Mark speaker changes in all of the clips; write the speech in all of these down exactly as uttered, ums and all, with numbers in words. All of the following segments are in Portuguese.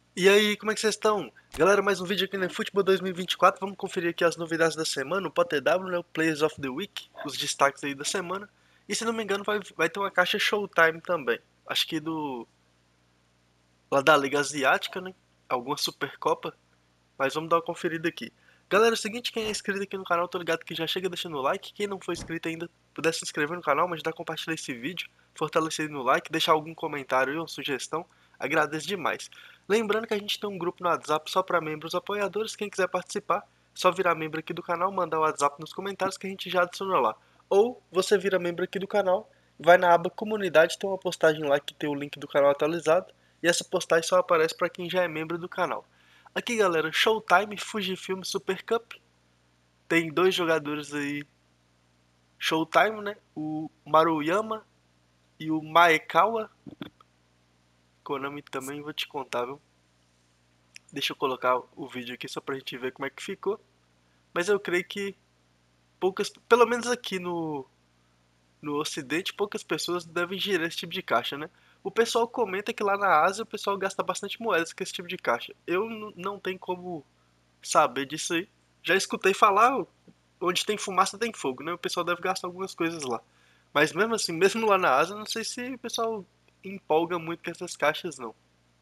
Speaker 1: E aí, como é que vocês estão? Galera, mais um vídeo aqui no eFootball dois mil e vinte e quatro. Vamos conferir aqui as novidades da semana, o P T W, né, o Players of the Week, os destaques aí da semana. E se não me engano, vai, vai ter uma caixa Showtime também. Acho que do lá da Liga Asiática, né? Alguma Supercopa. Mas vamos dar uma conferida aqui. Galera, é o seguinte, quem é inscrito aqui no canal, tô ligado que já chega deixando o like. Quem não for inscrito ainda, puder se inscrever no canal, mas ajudar a compartilhar esse vídeo, fortalecer no like, deixar algum comentário ou sugestão, agradeço demais. Lembrando que a gente tem um grupo no WhatsApp só para membros apoiadores, quem quiser participar, só virar membro aqui do canal, mandar o WhatsApp nos comentários que a gente já adiciona lá. Ou você vira membro aqui do canal, vai na aba comunidade, tem uma postagem lá que tem o link do canal atualizado, e essa postagem só aparece para quem já é membro do canal. Aqui, galera, Showtime Fujifilm Super Cup. Tem dois jogadores aí. Showtime, né? O Maruyama e o Maekawa. Konami também vou te contar, viu? Deixa eu colocar o vídeo aqui só pra gente ver como é que ficou. Mas eu creio que poucas, pelo menos aqui no, no Ocidente, poucas pessoas devem girar esse tipo de caixa, né? O pessoal comenta que lá na Ásia o pessoal gasta bastante moedas com esse tipo de caixa. Eu não tenho como saber disso aí. Já escutei falar, onde tem fumaça tem fogo, né? O pessoal deve gastar algumas coisas lá. Mas mesmo assim, mesmo lá na Ásia, não sei se o pessoal empolga muito com essas caixas, não.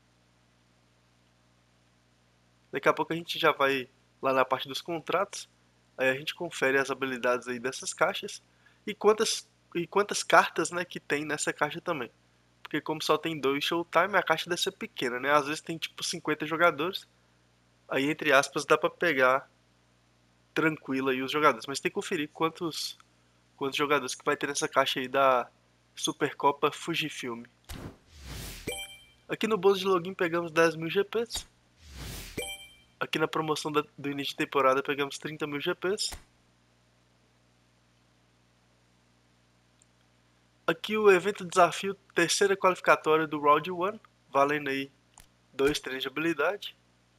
Speaker 1: Daqui a pouco a gente já vai lá na parte dos contratos. Aí a gente confere as habilidades aí dessas caixas e quantas e quantas cartas, né, que tem nessa caixa também. Porque como só tem dois Showtime, a caixa deve ser pequena, né? Às vezes tem tipo cinquenta jogadores. Aí entre aspas dá pra pegar tranquilo aí os jogadores, mas tem que conferir quantos quantos jogadores que vai ter nessa caixa aí da Supercopa Fujifilm. Aqui no bônus de login pegamos dez mil G Ps. Aqui na promoção da, do início de temporada pegamos trinta mil G Ps. Aqui o evento desafio terceira qualificatória do Round um, valendo aí dois treinos de habilidade.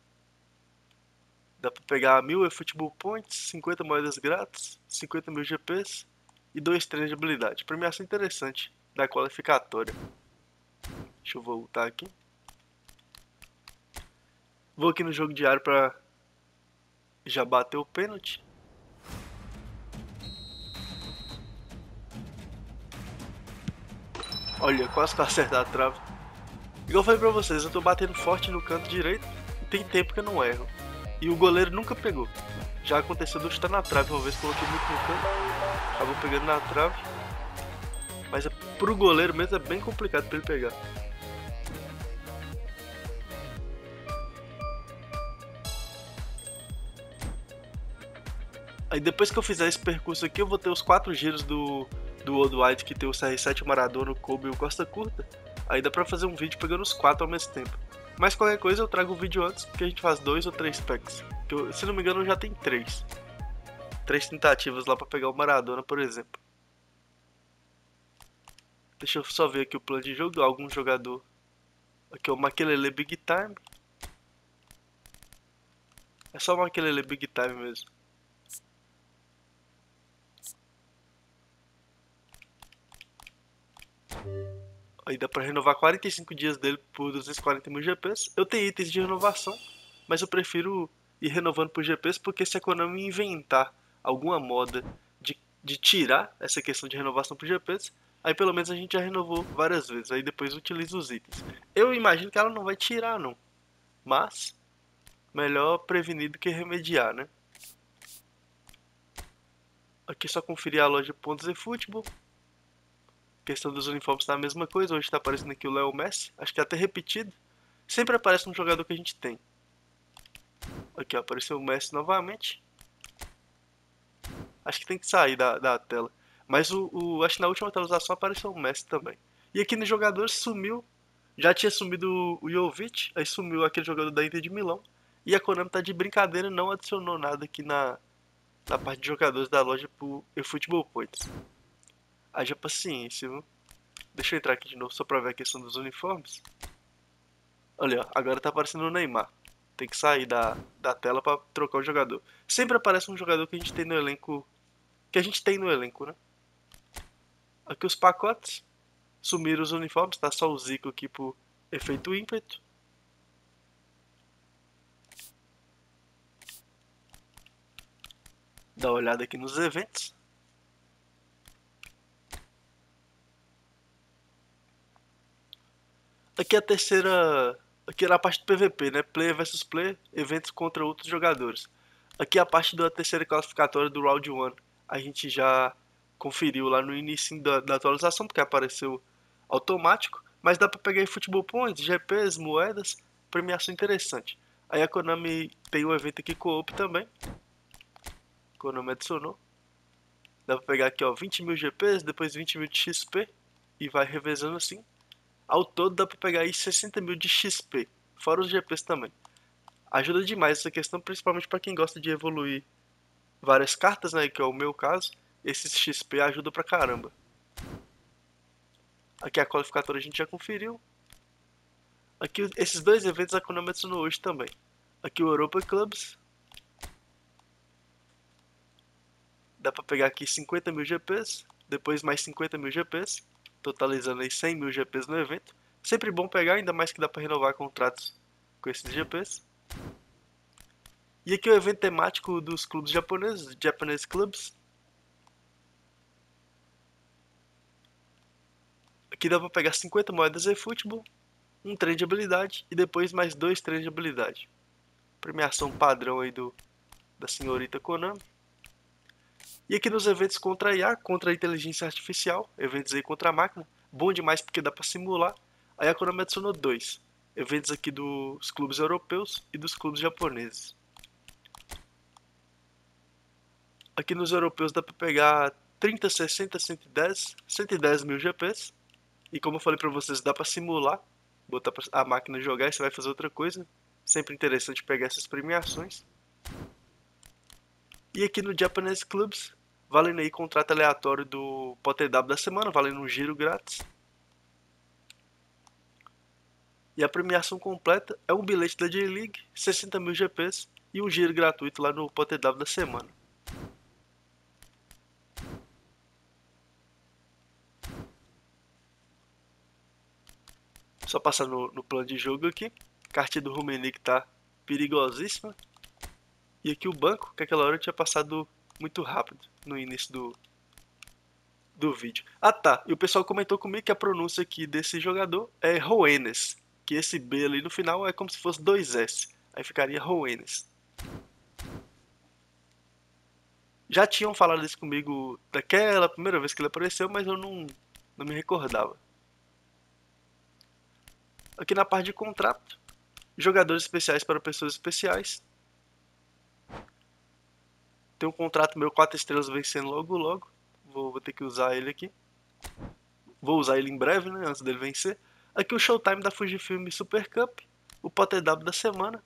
Speaker 1: Dá pra pegar mil eFootball Points, cinquenta moedas grátis, cinquenta mil G Ps e dois treinos de habilidade. Premiação interessante da qualificatória. Deixa eu voltar aqui. Vou aqui no jogo diário pra já bater o pênalti. Olha, quase que acertar a trave. Igual eu falei pra vocês, eu tô batendo forte no canto direito e tem tempo que eu não erro. E o goleiro nunca pegou. Já aconteceu de eu chutar na trave uma vez, coloquei muito no canto, acabou pegando na trave. Mas é, pro goleiro mesmo é bem complicado pra ele pegar. Aí depois que eu fizer esse percurso aqui, eu vou ter os quatro giros do, do Worldwide, que tem o C R sete, o Maradona, o Kobe e o Costa Curta. Aí dá pra fazer um vídeo pegando os quatro ao mesmo tempo. Mas qualquer coisa eu trago o vídeo antes, porque a gente faz dois ou três packs. Que eu, se não me engano já tem três. Três tentativas lá pra pegar o Maradona, por exemplo. Deixa eu só ver aqui o plano de jogo. Algum jogador. Aqui é o Makelele Big Time. É só o Makelele Big Time mesmo. Aí dá pra renovar quarenta e cinco dias dele por duzentos e quarenta mil G Ps. Eu tenho itens de renovação, mas eu prefiro ir renovando por G Ps porque se a Konami inventar alguma moda de, de tirar essa questão de renovação por G Ps, aí pelo menos a gente já renovou várias vezes. Aí depois utiliza os itens. Eu imagino que ela não vai tirar, não. Mas, melhor prevenir do que remediar, né? Aqui é só conferir a loja Pontos e Futebol. Questão dos uniformes tá a mesma coisa. Hoje tá aparecendo aqui o Léo Messi. Acho que é até repetido. Sempre aparece um jogador que a gente tem. Aqui, ó, apareceu o Messi novamente. Acho que tem que sair da, da tela. Mas o, o, acho que na última atualização apareceu o Messi também. E aqui nos jogadores sumiu. Já tinha sumido o Jovic. Aí sumiu aquele jogador da Inter de Milão. E a Konami tá de brincadeira, não adicionou nada aqui na, na parte de jogadores da loja pro eFootball Points. Haja paciência, viu? Deixa eu entrar aqui de novo só pra ver a questão dos uniformes. Olha, ó, agora tá aparecendo o Neymar. Tem que sair da, da tela pra trocar o jogador. Sempre aparece um jogador que a gente tem no elenco. Que a gente tem no elenco, né? Aqui os pacotes. Sumiram os uniformes, tá só o Zico aqui por efeito ímpeto. dar uma olhada aqui nos eventos. Aqui é a terceira... Aqui era a parte do P V P, né? Player versus player, eventos contra outros jogadores. Aqui é a parte da terceira classificatória do Round um. A gente já conferiu lá no início da, da atualização, porque apareceu automático. Mas dá pra pegar aí Futebol Points, G Ps, moedas, premiação interessante. Aí a Konami tem um evento aqui co-op também. A Konami adicionou. Dá pra pegar aqui, ó, vinte mil G Ps, depois vinte mil de X P. E vai revezando assim. Ao todo dá pra pegar aí sessenta mil de X P, fora os G Ps também. Ajuda demais essa questão, principalmente para quem gosta de evoluir várias cartas, né, que é o meu caso. Esses X P ajudam pra caramba. Aqui a qualificatória a gente já conferiu. Aqui esses dois eventos a Konami adicionou hoje também. Aqui o Europa Clubs. Dá pra pegar aqui cinquenta mil G Ps, depois mais cinquenta mil G Ps, totalizando aí cem mil G Ps no evento. Sempre bom pegar, ainda mais que dá pra renovar contratos com esses G Ps. E aqui o evento temático dos clubes japoneses, Japanese Clubs. Aqui dá pra pegar cinquenta moedas de futebol, um trem de habilidade e depois mais dois trens de habilidade. Premiação padrão aí do, da senhorita Konami. E aqui nos eventos contra a I A, contra a inteligência artificial, eventos aí contra a máquina, bom demais porque dá pra simular. Aí a Konami adicionou dois, eventos aqui dos clubes europeus e dos clubes japoneses. Aqui nos europeus dá pra pegar trinta, sessenta, cento e dez, cento e dez mil G Ps. E como eu falei pra vocês, dá pra simular, botar a máquina jogar e você vai fazer outra coisa. Sempre interessante pegar essas premiações. E aqui no Japanese Clubs, valendo aí contrato aleatório do P O T W da semana, valendo um giro grátis. E a premiação completa é um bilhete da J-League, sessenta mil G Ps e um giro gratuito lá no P O T W da semana. Só passar no, no plano de jogo aqui. Cartinha do Rummenigge tá perigosíssima. E aqui o banco, que aquela hora eu tinha passado muito rápido no início do, do vídeo. Ah tá, e o pessoal comentou comigo que a pronúncia aqui desse jogador é Roenes. Que esse B ali no final é como se fosse dois S. Aí ficaria Roenes. Já tinham falado isso comigo daquela primeira vez que ele apareceu, mas eu não, não me recordava. Aqui na parte de contrato, jogadores especiais para pessoas especiais. Tem um contrato meu quatro estrelas vencendo logo logo. Vou, vou ter que usar ele aqui. Vou usar ele em breve, né, antes dele vencer. Aqui o Showtime da Fujifilm Super Cup. O P O T W da semana.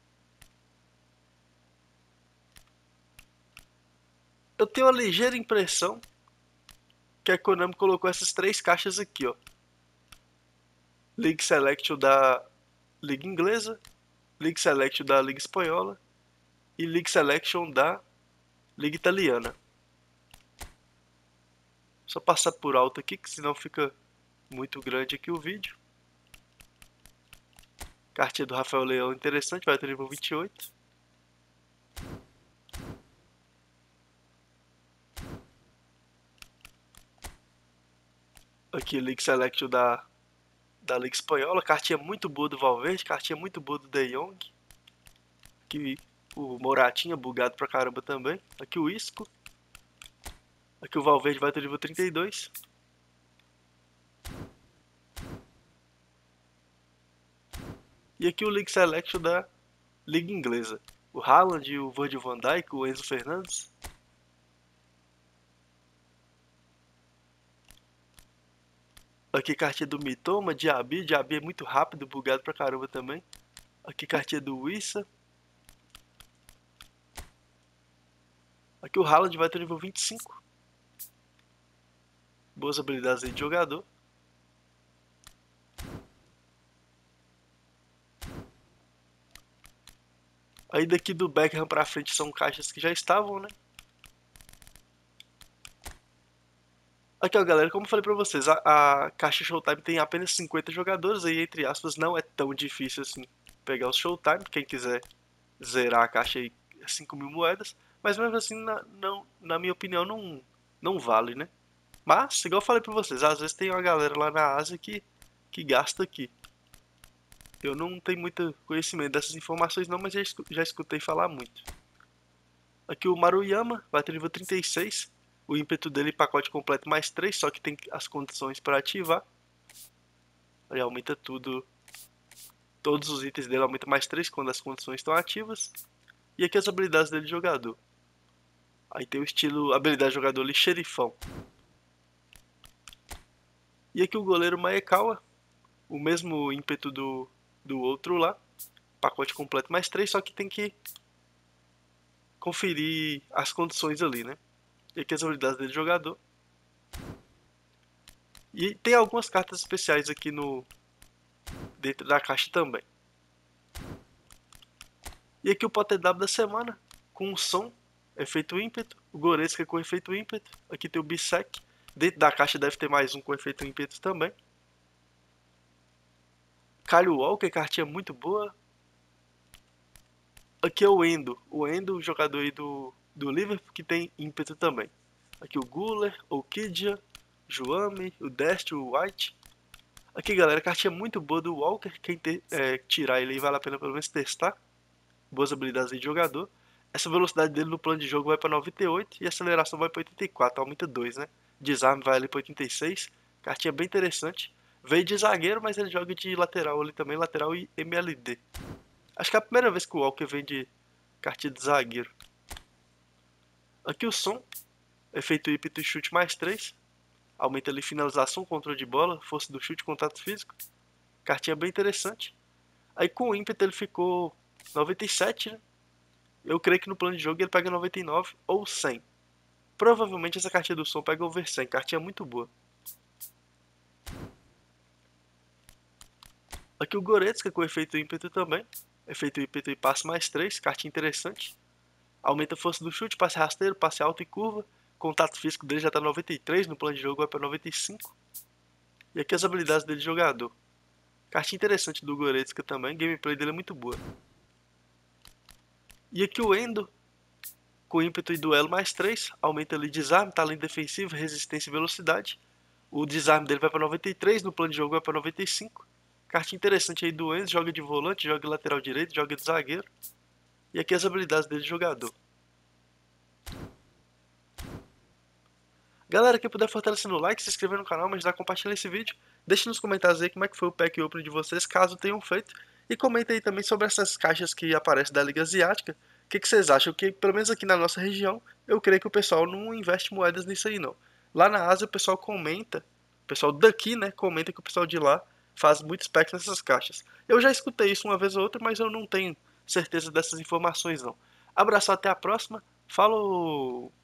Speaker 1: Eu tenho uma ligeira impressão que a Konami colocou essas três caixas aqui, ó. League Selection da Liga Inglesa, League Selection da Liga Espanhola e League Selection da Liga Italiana. Só passar por alto aqui, que senão fica muito grande aqui o vídeo. Cartinha do Rafael Leão interessante, vai ter nível vinte e oito. Aqui League Selection da, da Liga Espanhola, cartinha muito boa do Valverde, cartinha muito boa do De Jong. Aqui o Moratinha, bugado pra caramba também. Aqui o Isco. Aqui o Valverde vai ter nível trinta e dois. E aqui o League Selection da Liga Inglesa. O Haaland, o Virgil van Dijk, o Enzo Fernandes. Aqui cartinha do Mitoma, Diaby. Diaby é muito rápido, bugado pra caramba também. Aqui cartinha do Wissa. Aqui o Haaland vai ter nível vinte e cinco. Boas habilidades aí de jogador. Aí daqui do Beckham pra frente são caixas que já estavam, né? Aqui ó galera, como eu falei pra vocês, a, a caixa Showtime tem apenas cinquenta jogadores, aí entre aspas não é tão difícil assim pegar o Showtime. Quem quiser zerar a caixa aí é cinco mil moedas. Mas mesmo assim, na, não, na minha opinião, não, não vale, né? Mas, igual eu falei pra vocês, às vezes tem uma galera lá na Ásia que, que gasta aqui. Eu não tenho muito conhecimento dessas informações não, mas já, escu- já escutei falar muito. Aqui o Maruyama vai ter nível trinta e seis. O ímpeto dele pacote completo mais três, só que tem as condições para ativar. Aí aumenta tudo. Todos os itens dele aumentam mais três quando as condições estão ativas. E aqui as habilidades dele de jogador. Aí tem o estilo habilidade de jogador ali, xerifão. E aqui o goleiro Maekawa, o mesmo ímpeto do, do outro lá. Pacote completo mais três, só que tem que conferir as condições ali, né? E aqui as habilidades dele de jogador. E tem algumas cartas especiais aqui no dentro da caixa também. E aqui o Potter W da semana, com o som, efeito ímpeto, o Goretzka com efeito ímpeto, aqui tem o Bisec, dentro da caixa deve ter mais um com efeito ímpeto também. Kyle Walker, cartinha muito boa. Aqui é o Endo, o Endo, o jogador aí do, do Liverpool, que tem ímpeto também. Aqui o Guller, o Kidia, Juame, o Dest, o White. Aqui galera, cartinha muito boa do Walker, quem te, é, tirar ele aí vale a pena pelo menos testar. Boas habilidades de jogador. Essa velocidade dele no plano de jogo vai para noventa e oito e a aceleração vai para oitenta e quatro, aumenta dois, né? Desarme vai ali para oitenta e seis. Cartinha bem interessante. Veio de zagueiro, mas ele joga de lateral ali também, lateral e M L D. Acho que é a primeira vez que o Walker vem de cartinha de zagueiro. Aqui o som, efeito ímpeto e chute mais três. Aumenta ali finalização, controle de bola, força do chute, contato físico. Cartinha bem interessante. Aí com o ímpeto ele ficou noventa e sete, né? Eu creio que no plano de jogo ele pega noventa e nove ou cem. Provavelmente essa cartinha do som pega over cem. Cartinha muito boa. Aqui o Goretzka com efeito ímpeto também. Efeito ímpeto e passe mais três. Cartinha interessante. Aumenta a força do chute, passe rasteiro, passe alto e curva. Contato físico dele já está noventa e três. No plano de jogo vai para noventa e cinco. E aqui as habilidades dele de jogador. Cartinha interessante do Goretzka também. Gameplay dele é muito boa. E aqui o Endo com ímpeto e duelo mais três, aumenta ali desarme, talento defensivo, resistência e velocidade. O desarme dele vai para noventa e três, no plano de jogo vai para noventa e cinco. Cartinha interessante aí do Enzo, joga de volante, joga de lateral direito, joga de zagueiro. E aqui as habilidades dele de jogador. Galera, quem puder fortalecer no like, se inscrever no canal, me ajudar a compartilhar esse vídeo. Deixe nos comentários aí como é que foi o pack opening de vocês, caso tenham feito. E comenta aí também sobre essas caixas que aparecem da Liga Asiática. O que, que vocês acham? Que, pelo menos aqui na nossa região, eu creio que o pessoal não investe moedas nisso aí não. Lá na Ásia o pessoal comenta, o pessoal daqui, né, comenta que o pessoal de lá faz muitos packs nessas caixas. Eu já escutei isso uma vez ou outra, mas eu não tenho certeza dessas informações não. Abraço, até a próxima. Falou!